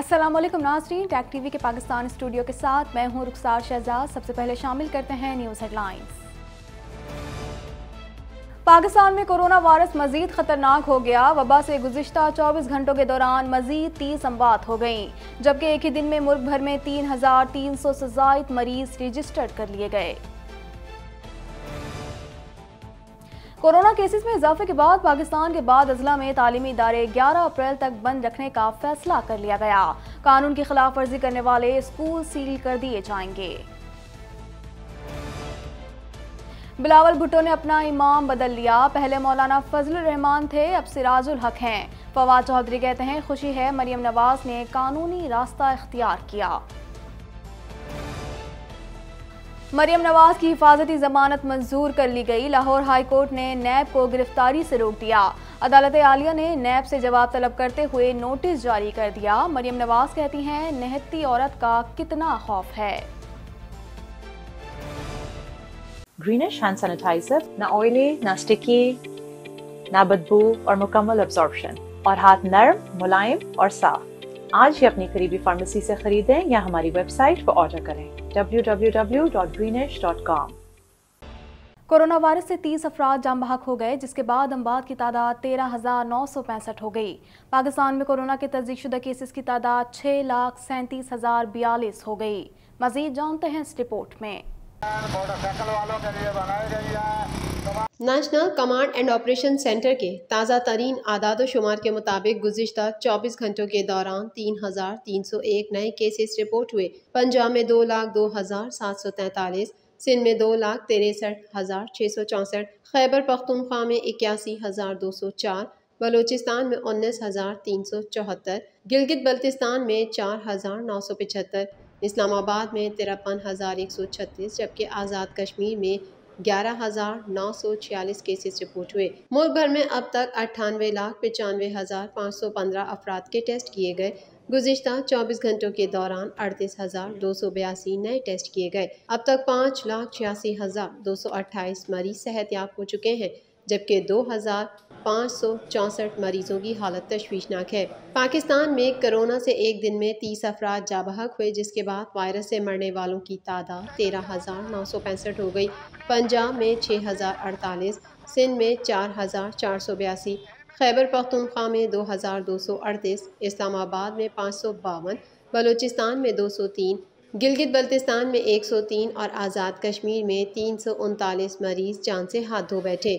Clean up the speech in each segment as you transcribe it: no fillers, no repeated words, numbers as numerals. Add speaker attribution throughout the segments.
Speaker 1: अस्सलाम वालेकुम नाज़रीन, टैग टीवी के पाकिस्तान स्टूडियो के साथ मैं हूं रुखसार शहजाद। सबसे पहले शामिल करते हैं न्यूज़ हेडलाइंस। पाकिस्तान में कोरोना वायरस मजीद खतरनाक हो गया। वबा से गुज़िश्ता 24 घंटों के दौरान मजीद 30 अमवात हो गईं, जबकि एक ही दिन में मुल्क भर में 3,300 से ज़ायद मरीज रजिस्टर्ड कर लिए गए। कोरोना केसेस में इजाफे के बाद पाकिस्तान के बाद अजला में तालीमी इदारे 11 अप्रैल तक बंद रखने का फैसला कर लिया गया। कानून की खिलाफ वर्जी करने वाले स्कूल सील कर दिए जाएंगे। बिलावल भुट्टो ने अपना इमाम बदल लिया। पहले मौलाना फजलुर रहमान थे, अब सिराजुल हक हैं। फवाद चौधरी कहते हैं खुशी है मरियम नवाज ने कानूनी रास्ता इख्तियार किया। मरियम नवाज की हिफाजती जमानत मंजूर कर ली गई। लाहौर हाई कोर्ट ने नैब को गिरफ्तारी से रोक दिया। अदालत आलिया ने नैब से जवाब तलब करते हुए नोटिस जारी कर दिया। मरियम नवाज कहती हैं निहत्ती औरत का कितना खौफ है।
Speaker 2: ग्रीनिश हैंड सैनिटाइजर, ना ऑयली, ना स्टिकी, ना बदबू और मुकम्मल अब्जॉर्प्शन, और हाथ नरम, मुलायम और साफ। आज ही अपनी करीबी फार्मेसी से खरीदें या हमारी वेबसाइट पर ऑर्डर करें www.greenish.com।
Speaker 1: कोरोना वायरस से 30 अफराद जान बहक हो गए, जिसके बाद अमवात की तादाद 13,965 हो गई। पाकिस्तान में कोरोना के तस्दीकशुदा केसेस की तादाद 6,37,042 हो गई। मजीद जानते हैं इस रिपोर्ट में।
Speaker 3: National command and operation centre के ताज़ा तरीन आदाद शुमार के मुताबिक गुज़िश्ता 24 घंटों के दौरान 3,301 नए केसेस रिपोर्ट हुए। पंजाब में 2,02,743, सिंध में 2,63,664, खैबर पख्तूनख्वा में 81,204, बलूचिस्तान में 19,374, गिलगित बल्तिस्तान में 4,975, इस्लामाबाद में 53,136, जबकि आज़ाद कश्मीर में 11,946 केसेस रिपोर्ट हुए। मुल्क भर में अब तक 98,95,515 अफराद के टेस्ट किए गए। गुज़िश्ता 24 घंटों के दौरान 38,282 नए टेस्ट किए गए। अब तक 5,86,228 मरीज सेहतयाब हो चुके हैं, जबकि 2,564 मरीजों की हालत तशवीशनाक है। पाकिस्तान में कोरोना से एक दिन में 30 अफराद जाँ बहक हुए, जिसके बाद वायरस से मरने वालों की तादाद 13,965 हो गई। पंजाब में 6,048, सिंध में 4,482, खैबर पख्तूनख्वा में 2,238, इस्लामाबाद में 552, बलूचिस्तान में 203, गिलगित बल्तिस्तान में 103 और आज़ाद कश्मीर में 339 मरीज जान से हाथ धो बैठे।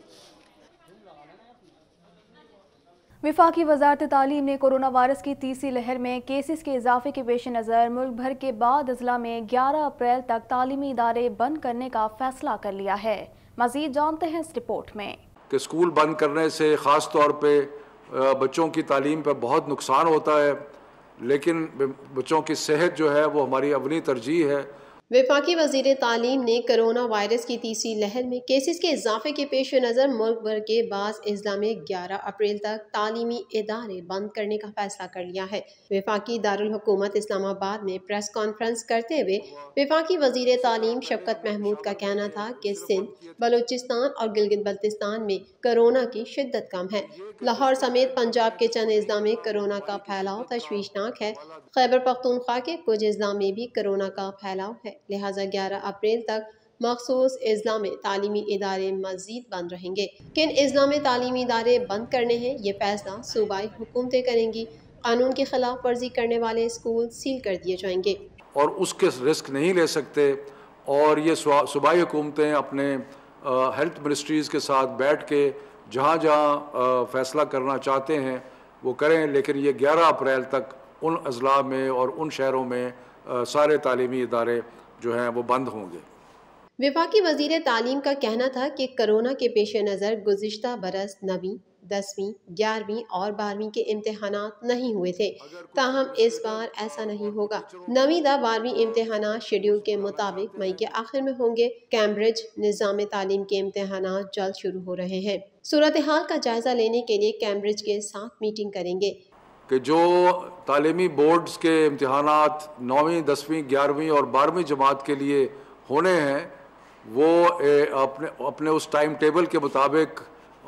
Speaker 1: वफाकी वजारत तालीम ने कोरोना वायरस की तीसरी लहर में केसेस के इजाफे के पेश नज़र मुल्क भर के बाद अजला में 11 अप्रैल तक तालीमी इदारे बंद करने का फैसला कर लिया है। मजीद जानते हैं इस रिपोर्ट में।
Speaker 4: कि स्कूल बंद करने से ख़ास तौर पे बच्चों की तालीम पर बहुत नुकसान होता है, लेकिन बच्चों की सेहत जो है वो हमारी अवली तरजीह है।
Speaker 3: वफाकी वज़ीर तालीम ने कोरोना वायरस की तीसरी लहर में केसेस के इजाफे के पेश नज़र मुल्क भर के बाज़ अजला में 11 अप्रैल तक तालीमी इदारे बंद करने का फैसला कर लिया है। वफाकी दारुल हुकूमत इस्लामाबाद में प्रेस कॉन्फ्रेंस करते हुए वफाकी वज़ीर तालीम शफकत महमूद का कहना था कि सिंध, बलूचिस्तान और गिलगित बल्तिस्तान में कोरोना की शिद्दत कम है। लाहौर समेत पंजाब के चंद अजला में कोरोना का फैलाव तशवीशनाक है। खैबर पख्तूनख्वा के कुछ अजला में भी कोरोना का फैलाव है, लिहाजा 11 अप्रैल तक मखसूस अजला में तालीमी इदारे मजीद बंद रहेंगे। किन अजला में तालीमी इदारे बंद करने हैं, ये फैसला सूबाई हुकूमतें करेंगी। कानून की खिलाफ वर्जी करने वाले स्कूल सील कर दिए जाएंगे
Speaker 4: और उसके रिस्क नहीं ले सकते, और ये सूबाई हुकूमतें अपने हेल्थ मिनिस्ट्रीज़ के साथ बैठ के जहाँ जहाँ फैसला करना चाहते हैं वो करें, लेकिन ये 11 अप्रैल तक उन अजला में और उन शहरों में सारे तालीमी इदारे जो हैं वो बंद होंगे।
Speaker 3: वफाकी वज़ीर तालीम का कहना था कि कोरोना के पेश नज़र गुज़िश्ता बरस 9वीं, 10वीं, 11वीं और 12वीं के इम्तहानात नहीं हुए थे, ताहम इस बार ऐसा नहीं होगा। 9वीं व 12वीं इम्तहानात शेड्यूल के मुताबिक मई के आखिर में होंगे। कैम्ब्रिज निज़ाम तालीम के इम्तहानात जल्द शुरू हो रहे हैं। सूरत हाल का जायजा लेने के लिए कैम्ब्रिज के साथ मीटिंग करेंगे
Speaker 4: कि जो तालीमी बोर्ड्स के इम्तहानात 9वीं, 10वीं, 11वीं और 12वीं जमात के लिए होने हैं वो अपने उस टाइम टेबल के मुताबिक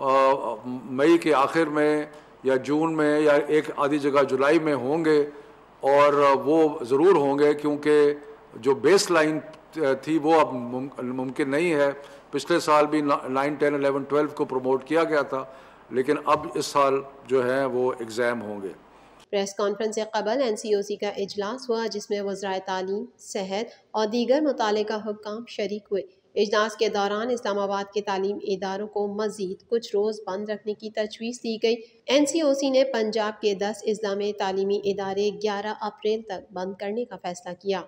Speaker 4: मई के आखिर में या जून में या एक आधी जगह जुलाई में होंगे, اور وہ ضرور ہوں گے کیونکہ جو بیس لائن تھی وہ اب ممکن نہیں ہے. پچھلے سال بھی 9, 10, 11, 12 کو پروموٹ کیا گیا تھا لیکن اب اس سال جو ہے وہ ایگزام ہوں گے.
Speaker 3: پریس کانفرنس سے قبل NCOC کا اجلاس ہوا جس میں وزرائے تعلیم، صحت اور دیگر متعلقہ حکام شریک ہوئے. اجلاس کے دوران اسلام آباد کے تعلیم اداروں کو مزید کچھ روز بند رکھنے کی تجویز دی گئی. NCOC نے پنجاب کے 10 اسلامی تعلیمی ادارے 11 اپریل تک بند کرنے کا فیصلہ کیا.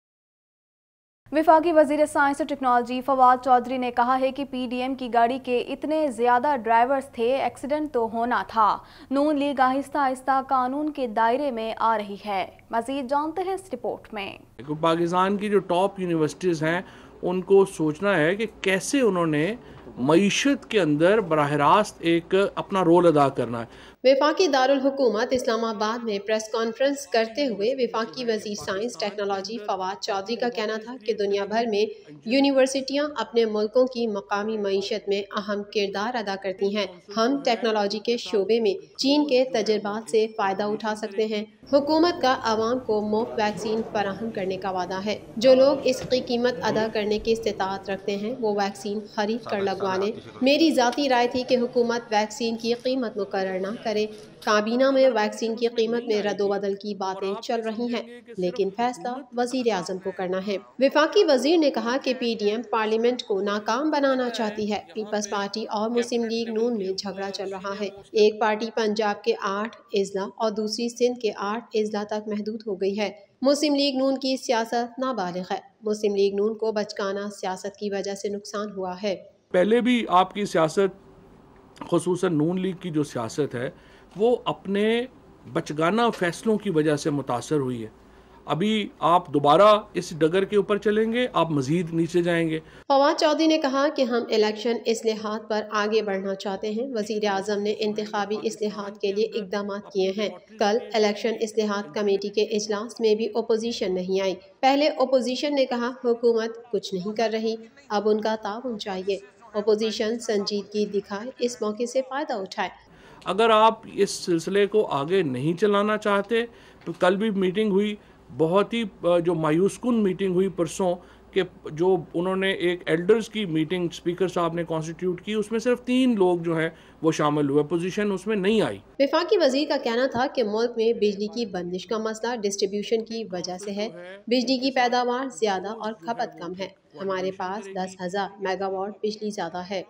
Speaker 1: وفاقی وزیر سائنس اور ٹیکنالوجی فواد چودھری نے کہا ہے کہ PDM کی گاڑی کے اتنے زیادہ ڈرائیورز تھے ایکسیڈنٹ تو ہونا تھا. نون لیگ آہستہ آہستہ قانون کے دائرے میں آ رہی ہے. مزید جانتے ہیں اس رپورٹ میں.
Speaker 5: پاکستان کی جو ٹاپ یونیورسٹیز ہیں ان کو سوچنا ہے کہ کیسے انہوں نے معیشت کے اندر براہ راست ایک اپنا رول ادا کرنا ہے.
Speaker 3: وفاقی دارالحکومت اسلام آباد میں پریس کانفرنس کرتے ہوئے وفاقی وزیر سائنس ٹیکنالوجی فواد چودھری کا کہنا تھا کہ دنیا بھر میں یونیورسٹیاں اپنے ملکوں کی مقامی معیشت میں اہم کردار ادا کرتی ہیں. ہم ٹیکنالوجی کے شعبے میں چین کے تجربات سے فائدہ اٹھا سکتے ہیں. حکومت کا عوام کو مفت ویکسین فراہم کرنے کا وعدہ ہے. جو لوگ اس کی قیمت ادا کرنے کی استطاعت رکھتے ہیں وہ ویکسین خرید کر لگوا لیں. میری ذاتی رائے تھی کہ حکومت ویکسین کی قیمت مقرر نہ کرے. کابینہ میں ویکسین کی قیمت میں رد و بدل کی باتیں چل رہی ہیں لیکن فیصلہ وزیر اعظم کو کرنا ہے. وفاقی وزیر نے کہا کہ PDM پارلیمنٹ کو ناکام بنانا چاہتی ہے. پیپلز پارٹی اور مسلم لیگ نون میں جھگڑا چل رہا ہے. ایک پارٹی پنجاب کے 8 اضلاع اور دوسری سندھ کے 8 اضلاع تک محدود ہو گئی ہے. مسلم لیگ نون کی سیاست نابالغ ہے. مسلم لیگ نون کو بچکانہ سیاست کی وجہ سے نقصان ہوا ہے.
Speaker 5: پہلے بھی آپ کی سیاست خصوصاً نون لیگ کی جو سیاست ہے وہ اپنے بچگانہ فیصلوں کی وجہ سے متاثر ہوئی ہے. ابھی آپ دوبارہ اس ڈگر کے اوپر چلیں گے، آپ مزید نیچے جائیں گے.
Speaker 3: فواد چودھری نے کہا کہ ہم الیکشن اصلاحات پر آگے بڑھنا چاہتے ہیں. وزیر اعظم نے انتخابی اصلاحات کے لیے اقدامات کیے ہیں. کل الیکشن اصلاحات کمیٹی کے اجلاس میں بھی اپوزیشن نہیں آئی. پہلے اپوزیشن نے کہا حکومت کچھ نہیں کر رہی، اب ان کا تعاون چاہیے. اپوزیشن سنجیدگی دکھائے، اس موقع سے فائدہ اٹھائے.
Speaker 5: اگر آپ اس سلسلے کو آگے نہیں چلانا چاہتے تو کل بھی میٹنگ ہوئی، بہت ہی جو مایوس کن میٹنگ ہوئی پرسوں، کہ جو انہوں نے ایک ایلڈرز کی میٹنگ اسپیکر صاحب نے کانسٹیٹیوٹ کی، اس میں صرف 3 لوگ جو ہیں وہ شامل ہوئے، اپوزیشن اس میں نہیں آئی.
Speaker 3: وفاقی وزیر کا کہنا تھا کہ ملک میں بجلی کی بندش کا مسئلہ ڈسٹریبیوشن کی وجہ سے ہے. بجلی کی پیداوار زیادہ اور کھپت کم ہے. ہمارے پاس 10,000 میگا واٹ بجلی زیادہ ہے.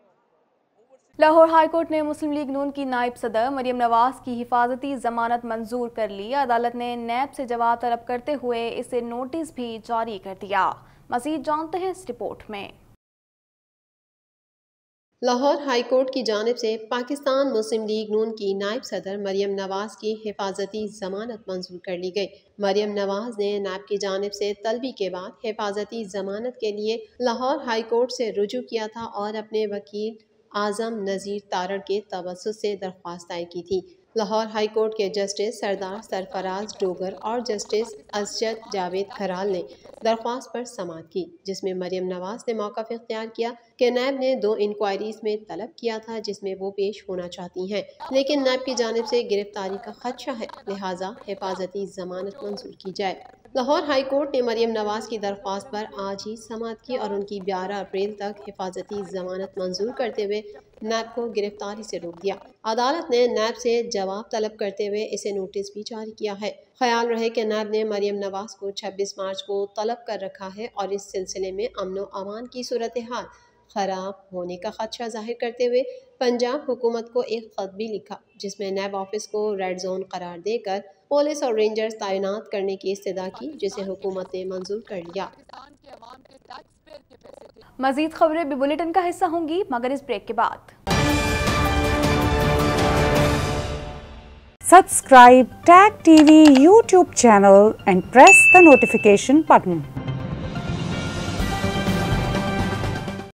Speaker 1: لاہور ہائی کورٹ نے مسلم لیگ نون کی نائب صدر مریم نواز کی حفاظتی ضمانت منظور کر لی. عدالت نے نیب سے جواب طلب کرتے ہوئے اسے نوٹس بھی جاری کر دیا. مزید جانتے ہیں اس رپورٹ میں.
Speaker 3: لاہور ہائی کورٹ کی جانب سے پاکستان مسلم لیگ نون کی نائب صدر مریم نواز کی حفاظتی ضمانت منظور کر لی گئی. مریم نواز نے نیب کی جانب سے طلبی کے بعد حفاظتی ضمانت کے لیے لاہور ہائی کورٹ سے رجوع کیا تھا اور اپنے وکیل اعظم نذیر تارڑ کے توسط سے درخواست دائر کی تھی. لاہور ہائی کورٹ کے جسٹس سردار سرفراز ڈوگر اور جسٹس اسجد جاوید کھرال نے درخواست پر سماعت کی، جس میں مریم نواز نے موقف اختیار کیا کہ نیب نے 2 انکوائریز میں طلب کیا تھا جس میں وہ پیش ہونا چاہتی ہیں، لیکن نیب کی جانب سے گرفتاری کا خدشہ ہے، لہٰذا حفاظتی ضمانت منظور کی جائے. لاہور ہائی کورٹ نے مریم نواز کی درخواست پر آج ہی سماعت کی اور ان کی 11 اپریل تک حفاظتی ضمانت منظور کرتے ہوئے نیب کو گرفتاری سے روک دیا. عدالت نے نیب سے جواب طلب کرتے ہوئے اسے نوٹس بھی جاری کیا ہے. خیال رہے کہ نیب نے مریم نواز کو 26 مارچ کو طلب کر رکھا ہے اور اس سلسلے میں امن و امان کی صورتحال خراب ہونے کا خدشہ ظاہر کرتے ہوئے پنجاب حکومت کو ایک خط بھی لکھا، جس میں نیب آفس کو ریڈ زون قرار دے کر پولیس اور رینجرز تعینات کرنے کی استدعا کی، جسے حکومت نے منظور کر لیا.
Speaker 1: مزید خبریں بھی بلیٹن کا حصہ ہوں گی مگر اس بریک کے بعد.
Speaker 6: Subscribe TAG TV YouTube channel and press the notification button.